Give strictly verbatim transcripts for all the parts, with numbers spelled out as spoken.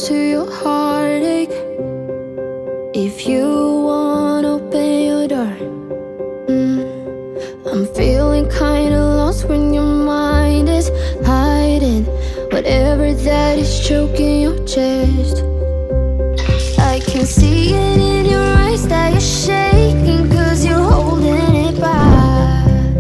to your heartache. If you want, open your door. mm. I'm feeling kinda lost when your mind is hiding whatever that is choking your chest. I can see it in your eyes that you're shaking, cause you're holding it back.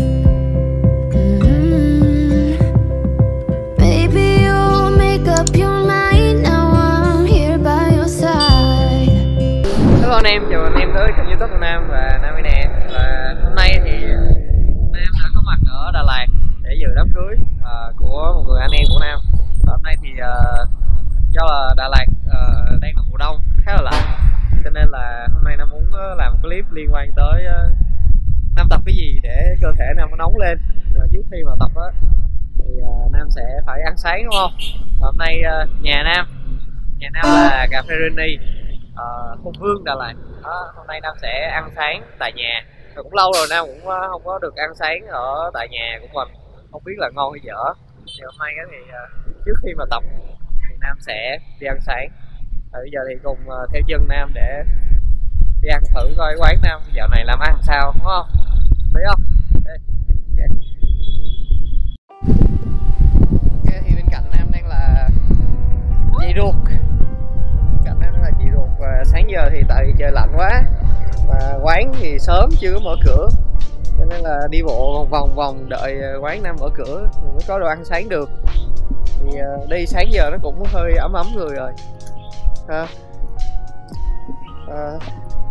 mm. Maybe you'll make up your mind, now I'm here by your side. Hello anh em, chào anh em tới kênh YouTube của Nam và Nam nè. Và hôm nay thì Nam đã có mặt ở Đà Lạt để dự đám cưới uh, của một người anh em của Nam. Và hôm nay thì uh, do là Đà Lạt uh, đang là mùa đông khá là lạnh, cho nên là hôm nay Nam muốn uh, làm một clip liên quan tới uh, Nam tập cái gì để cơ thể Nam nó nóng lên. Rồi trước khi mà tập á thì uh, Nam sẽ phải ăn sáng, đúng không? Và hôm nay uh, nhà Nam nhà Nam là cà phê Reni, uh, Hùng Vương Đà Lạt. Đó, hôm nay Nam sẽ ăn sáng tại nhà. Rồi cũng lâu rồi Nam cũng uh, không có được ăn sáng ở tại nhà của mình, không biết là ngon hay dở. Thì hôm nay thì uh, trước khi mà tập thì Nam sẽ đi ăn sáng. Và bây giờ thì cùng uh, theo chân Nam để đi ăn thử coi quán Nam dạo này làm ăn sao, đúng không? Thấy không? Đây. Okay. Ok, thì bên cạnh Nam đang là chị ruột. Bên cạnh Nam đang là chị ruột. Và sáng giờ thì tại vì trời lạnh quá và quán thì sớm chưa có mở cửa, cho nên là đi bộ vòng vòng đợi quán Nam mở cửa mới có đồ ăn sáng được. Thì uh, đi sáng giờ nó cũng hơi ấm ấm người rồi ha. Uh,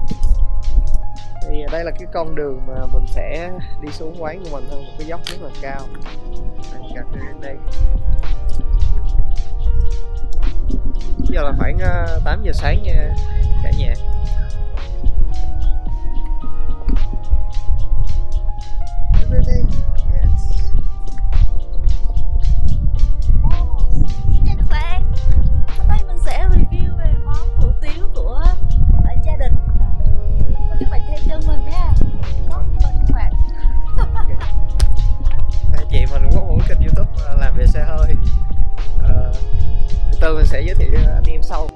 thì đây là cái con đường mà mình sẽ đi xuống quán của mình, hơn một cái dốc rất là cao. Cà phê đến đây. Bây giờ là khoảng uh, tám giờ sáng nha cả nhà. Chị mình cũng có một kênh YouTube làm về xe hơi, à, từ từ mình sẽ giới thiệu anh em sau.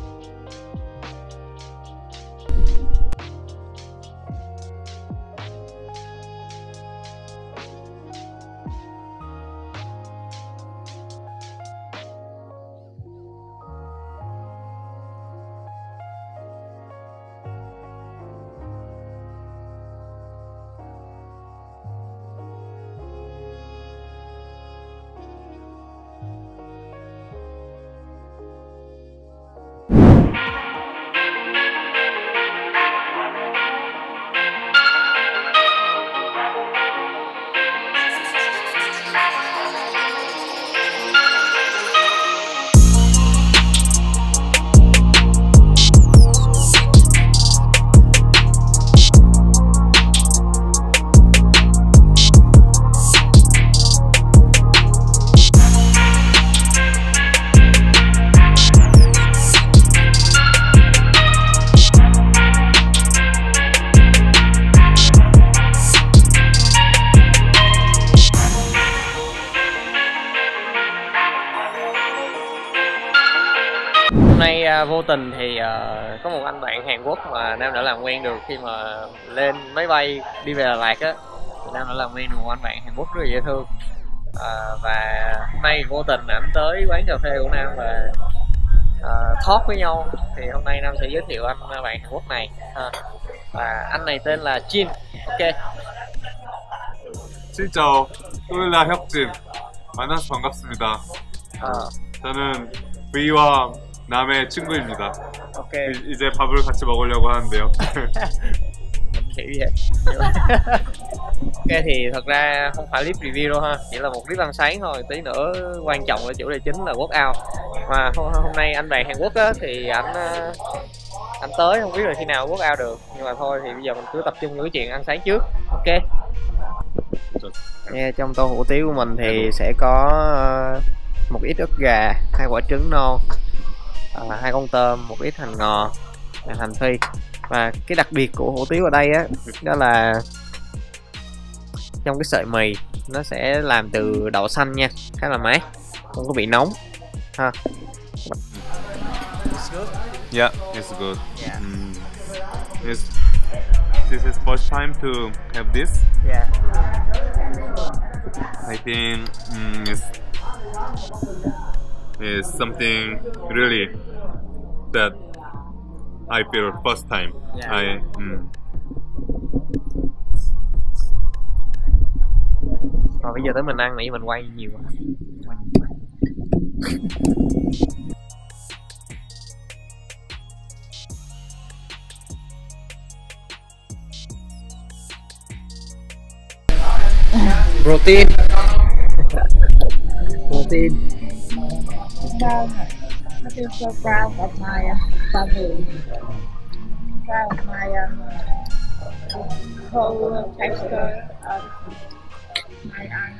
Hôm nay uh, vô tình thì uh, có một anh bạn Hàn Quốc mà Nam đã làm quen được khi mà lên máy bay đi về Đà Lạt á. Nam đã làm quen được một anh bạn Hàn Quốc rất là dễ thương. Uh, và hôm nay vô tình ảnh tới quán cà phê của Nam và uh, talk với nhau. Thì hôm nay Nam sẽ giới thiệu anh bạn Hàn Quốc này. Uh, và anh này tên là Jin. Ok. Xin chào, tôi là 혁진. 만나서 반갑습니다. Uh. 저는 V와 남의 친구입니다. Ok. 이제 밥을 같이 먹으려고 하는데요. Hiểu vậy. Ok, thì thật ra không phải clip review đâu ha, chỉ là một clip ăn sáng thôi. Tí nữa quan trọng ở chủ đề chính là workout. Mà hôm, hôm nay anh bạn Hàn Quốc á, thì anh anh tới không biết là khi nào workout được, nhưng mà thôi thì bây giờ mình cứ tập trung vào cái chuyện ăn sáng trước. Ok. Nha, trong tô hủ tiếu của mình thì sẽ có một ít ức gà, hai quả trứng non, à, hai con tôm, một ít hành ngò, hành phi. Và cái đặc biệt của hủ tiếu ở đây á, đó là trong cái sợi mì nó sẽ làm từ đậu xanh nha, khá là mát, không có bị nóng ha. good? Yeah, it's good. Yeah. Mm. It's, this is first time to have this. Yeah. I think mm, it's, it's something really that I feel first time. Yeah. I mm. Rồi bây giờ tới mình ăn, nãy mình quay nhiều quá. Protein. Protein. Proud. I feel so proud of my uh, family. Proud of my um, whole uh, texture of my eye.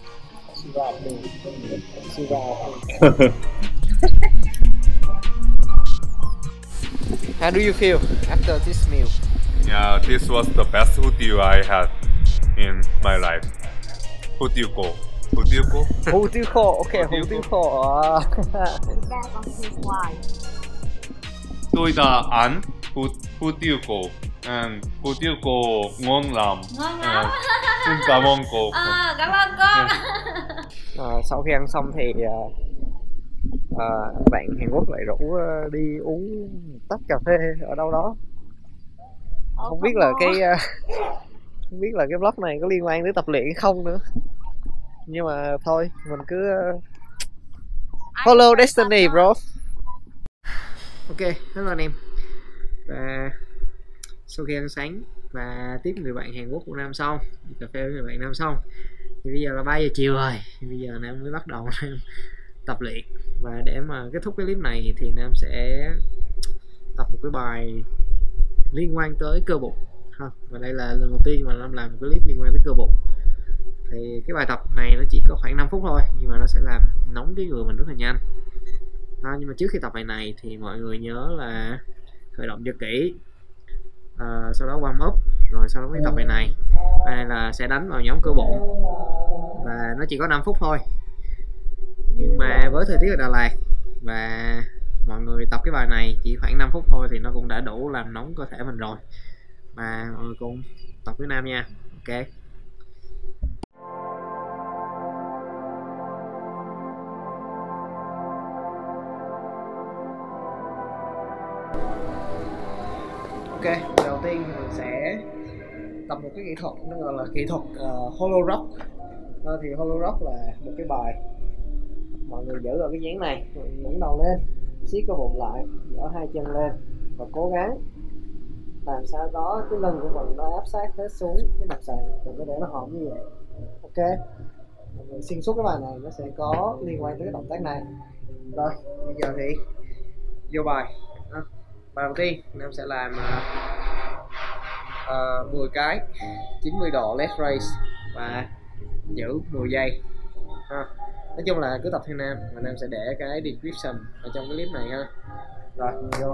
How do you feel after this meal? Yeah, this was the best food deal I had in my life. Food deal go. Food deal go. Hủ tiếu khô, ok, hủ Hủ tiếu tiếu khô. À. That on his wife. Tôi đã ăn food food deal go. And food deal go ngon lắm. Ngon lắm. Uh, Xin cảm ơn cô. À, cảm ơn con. À, sau khi ăn xong thì uh, uh, bạn Hàn Quốc lại rủ uh, đi uống một tách cà phê ở đâu đó. Không biết là cái uh, không biết là cái vlog này có liên quan tới tập luyện hay không nữa, nhưng mà thôi mình cứ uh, follow destiny bro. Ok, hello anh em. Và sau khi ăn sáng và tiếp người bạn Hàn Quốc của Nam xong, đi cà phê với người bạn Nam xong, thì bây giờ là ba giờ chiều rồi, thì bây giờ Nam mới bắt đầu Nam tập luyện. Và để mà kết thúc cái clip này thì Nam sẽ tập một cái bài liên quan tới cơ bụng ha. Và đây là lần đầu tiên mà Nam làm một cái clip liên quan tới cơ bụng. Thì cái bài tập này nó chỉ có khoảng năm phút thôi, nhưng mà nó sẽ làm nóng cái người mình rất là nhanh ha. Nhưng mà trước khi tập bài này thì mọi người nhớ là khởi động cho kỹ, à, sau đó warm up, rồi sau đó mới tập bài này. Bài này là sẽ đánh vào nhóm cơ bụng và nó chỉ có năm phút thôi, nhưng mà với thời tiết ở Đà Lạt và mọi người tập cái bài này chỉ khoảng năm phút thôi thì nó cũng đã đủ làm nóng cơ thể mình rồi. Và mọi người cùng tập với Nam nha. Ok. Ok, đầu tiên mình sẽ tập một cái kỹ thuật nó gọi là kỹ thuật uh, hollow rock. À, thì hollow rock là một cái bài mọi người giữ ở cái dáng này, ngẩng đầu lên, siết cái bụng lại, dỡ hai chân lên và cố gắng làm sao đó cái lưng của mình nó áp sát hết xuống cái mặt sàn, đừng có để nó hõm như vậy. Ok, mọi người xuyên suốt cái bài này nó sẽ có liên quan tới cái động tác này. Rồi bây giờ thì vô bài. À, bài đầu tiên Nam sẽ làm uh, mười cái chín mươi độ leg raise và giữ mười giây ha. Nói chung là cứ tập theo Nam, và Nam sẽ để cái description ở trong cái clip này ha. Rồi vô.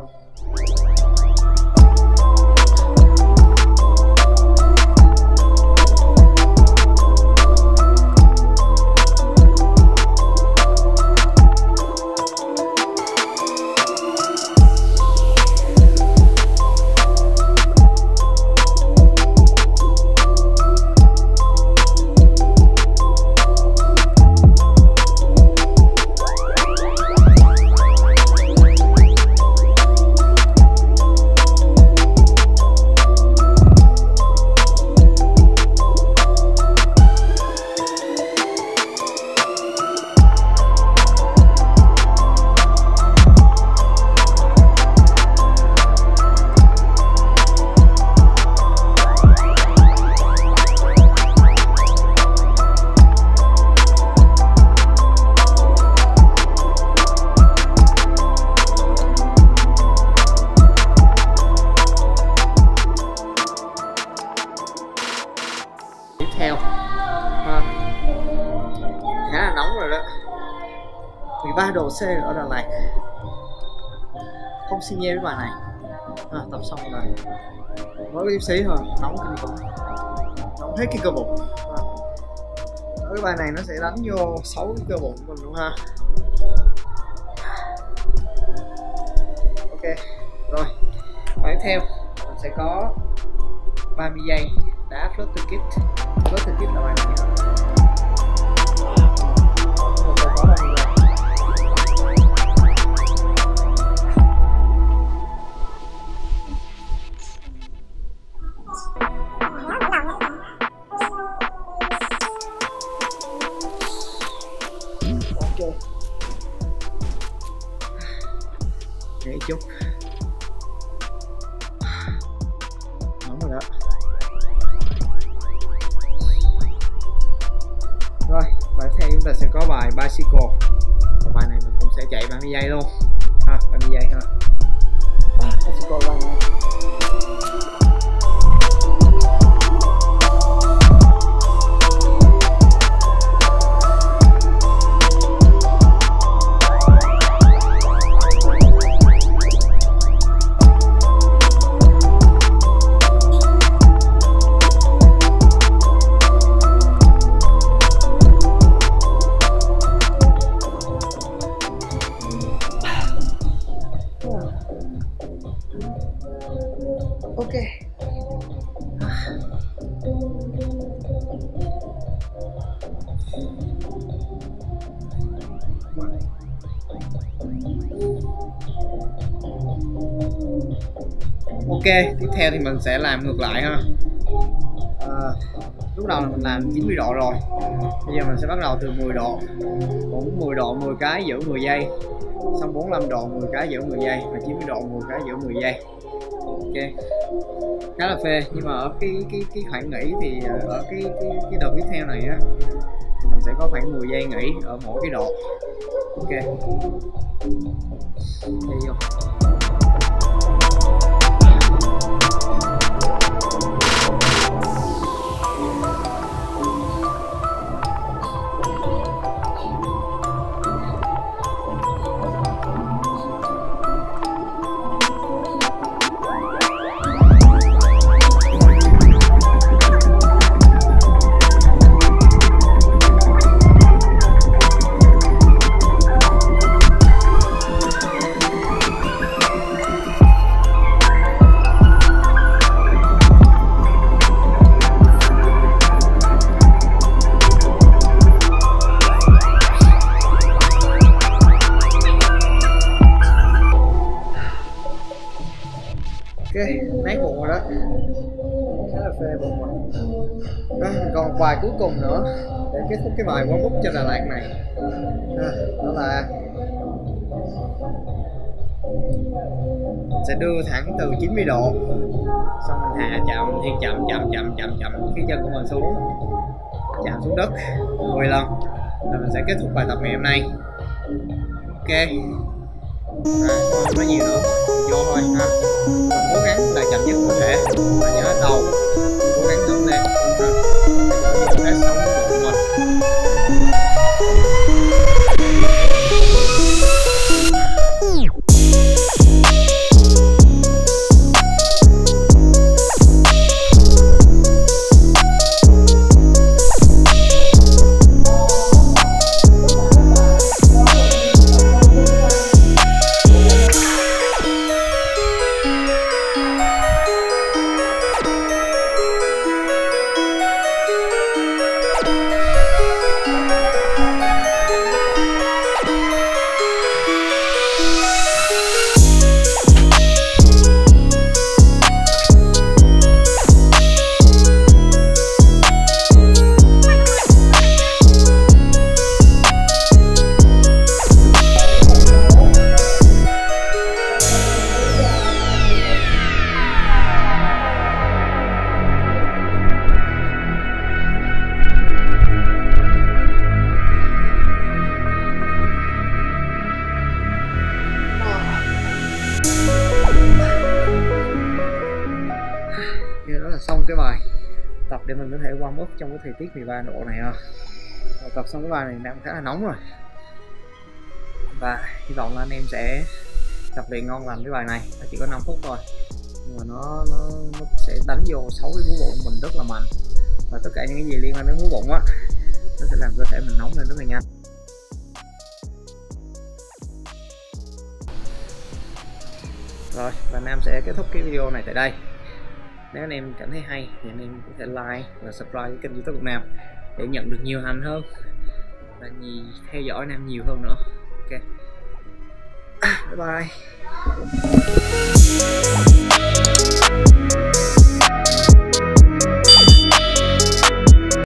Theo à, khá là nóng rồi đó, mười ba độ C ở Đà Lạt, không xi nhê với bài này à, tập xong rồi mới có chút xí thôi, nóng kinh khủng, nóng hết cái cơ bụng à. Cái bài này nó sẽ đánh vô sáu cái cơ bụng của mình luôn ha. Ok, rồi bài tiếp theo mình sẽ có ba mươi giây đá flutter kit. Flutter kit là bài này nhé. Để chút nóng rồi đó. Rồi bài tiếp theo chúng ta sẽ có bài bicycle. Bài này mình cũng sẽ chạy ba mươi giây luôn ha, ba mươi giây ha. Bicycle run này. Ok. Ok, tiếp theo thì mình sẽ làm ngược lại ha. À, lúc đầu là mình làm chín mươi độ rồi. Bây giờ mình sẽ bắt đầu từ mười độ. Cũng mười độ mười cái giữ mười giây. Xong bốn mươi lăm độ mười cái giữ mười giây và chín mươi độ mười cái giữ mười giây. Ok, khá là phê, nhưng mà ở cái cái cái khoảng nghỉ thì ở cái cái cái đợt tiếp theo này á thì mình sẽ có khoảng mười giây nghỉ ở mỗi cái độ. Ok, đi vô. Ok, nát bụng rồi đó, khá là phê bụng rồi. Đó, còn một bài cuối cùng nữa để kết thúc cái bài warm up cho Đà Lạt này. À, đó là sẽ đưa thẳng từ chín mươi độ, xong mình hạ chậm thì chậm chậm chậm chậm chậm cái chân của mình xuống, chạm xuống đất mười lần, rồi mình sẽ kết thúc bài tập ngày hôm nay. Ok. À, không nói nhiều nữa, vô thôi ha. Và cố gắng là chậm nhất có thể, và nhớ đầu cố gắng nâng lên ha, để có những cái sống của mình. Xong cái bài tập để mình có thể warm up trong cái thời tiết mười ba độ này ha. Tập xong cái bài này đang khá là nóng rồi, và hy vọng là anh em sẽ tập luyện ngon lành cái bài này. Nó chỉ có năm phút thôi nhưng mà nó nó, nó sẽ đánh vô sáu cái múi bụng mình rất là mạnh, và tất cả những cái gì liên quan đến múi bụng á nó sẽ làm cơ thể mình nóng lên rất là nhanh. Rồi, và Nam sẽ kết thúc cái video này tại đây. Nếu anh em cảm thấy hay thì anh em có thể like và subscribe cái kênh YouTube của Nam để nhận được nhiều hành hơn và nhì, theo dõi Nam nhiều hơn nữa. Ok, bye bye.